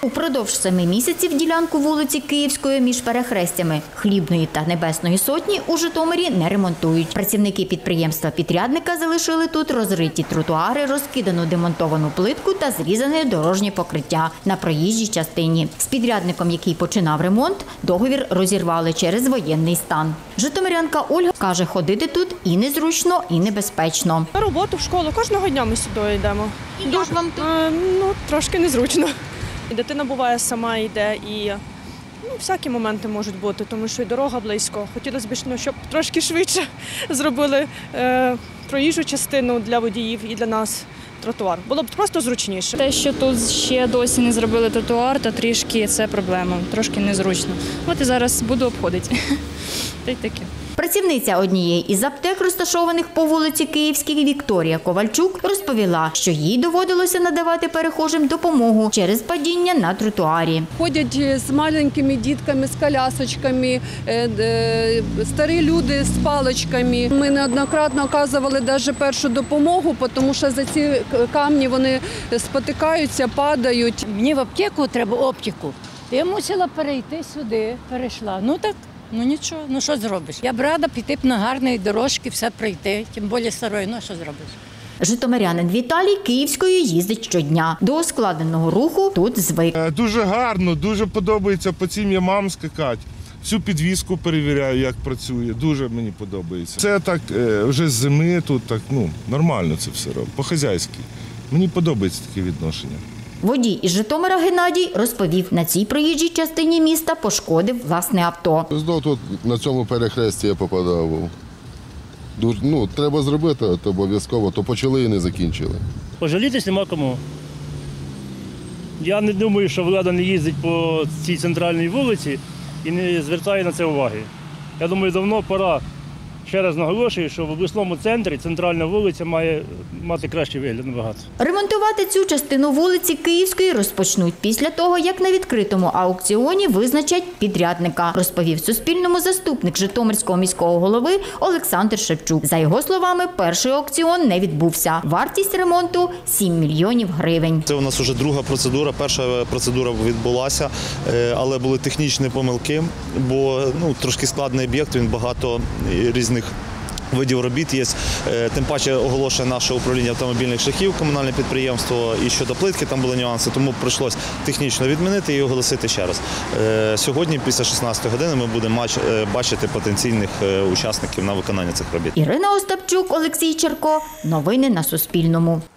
Упродовж 7 місяців ділянку вулиці Київської між перехрестями Хлібної та Небесної Сотні у Житомирі не ремонтують. Працівники підприємства-підрядника залишили тут розриті тротуари, розкидану демонтовану плитку та зрізане дорожнє покриття на проїжджій частині. З підрядником, який починав ремонт, договір розірвали через воєнний стан. Житомирянка Ольга каже, ходити тут і незручно, і небезпечно. На роботу, в школу. Кожного дня ми сюди йдемо. І як вам тут? Трошки незручно. І дитина буває сама йде, і всякі моменти можуть бути, тому що і дорога близько. Хотілося б, щоб трошки швидше зробили проїжджу частину для водіїв і для нас тротуар. Було б просто зручніше. Те, що тут ще досі не зробили тротуар, то трішки це проблема, трошки незручно. От і зараз буду обходити. Та й таке. Працівниця однієї із аптек, розташованих по вулиці Київській, Вікторія Ковальчук, розповіла, що їй доводилося надавати перехожим допомогу через падіння на тротуарі. Ходять з маленькими дітками, з колясочками, старі люди з паличками. Ми неоднократно оказували навіть першу допомогу, тому що за ці камні вони спотикаються, падають. Мені в аптеку треба оптику. Я мусила перейти сюди, перейшла. Ну нічого, що зробиш? Я б рада піти б на гарні дорожки, все пройти, тим більше старою, що зробиш? Житомирянин Віталій Київською їздить щодня. До ускладненого руху тут звик. Дуже гарно, дуже подобається по цим ямам скакати. Всю підвіску перевіряю, як працює. Дуже мені подобається. Це так вже з зими тут так, нормально це все робить, по-хазяйськи. Мені подобається таке відношення. Водій із Житомира Геннадій розповів, на цій проїжджій частині міста пошкодив власне авто. Знову тут на цьому перехресті я попадав. Треба зробити, то обов'язково, то почали і не закінчили. Пожалітись нема кому. Я не думаю, що влада не їздить по цій центральній вулиці і не звертає на це уваги. Я думаю, давно пора. Ще раз наголошую, що в обласному центрі центральна вулиця має мати кращий вигляд набагато. Ремонтувати цю частину вулиці Київської розпочнуть після того, як на відкритому аукціоні визначать підрядника, розповів Суспільному заступник Житомирського міського голови Олександр Шевчук. За його словами, перший аукціон не відбувся. Вартість ремонту – 7 мільйонів гривень. Це у нас вже друга процедура. Перша процедура відбулася, але були технічні помилки, бо трошки складний об'єкт, він багато різних видів робіт є. Тим паче оголошує наше управління автомобільних шляхів, комунальне підприємство, і щодо плитки там були нюанси, тому прийшлось технічно відмінити і оголосити ще раз. Сьогодні, після 16 години, ми будемо бачити потенційних учасників на виконання цих робіт. Ірина Остапчук, Олексій Черко. Новини на Суспільному.